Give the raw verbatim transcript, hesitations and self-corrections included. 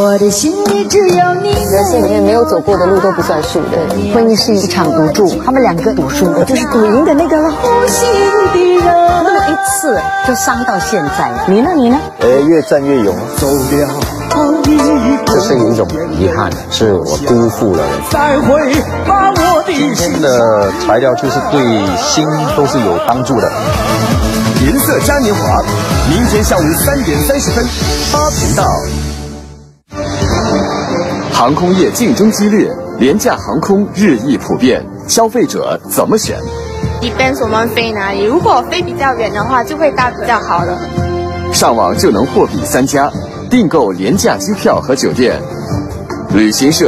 我的心里只有你。 人生里面没有走过的路都不算数的，婚姻是一场赌注，他们两个赌输，我就是赌赢的那个了。那么一次就伤到现在，你呢？你呢？ 哎，越战越勇。走了。 这是一种遗憾，是我辜负了人。 今天的材料就是对心都是有帮助的。 颜色嘉年华，明天下午三点三十分，八频道。 航空业竞争激烈，廉价航空日益普遍，消费者怎么选？ depends 我们飞哪里，如果飞比较远的话，就会搭比较好的。 上网就能货比三家，订购廉价机票和酒店，旅行社。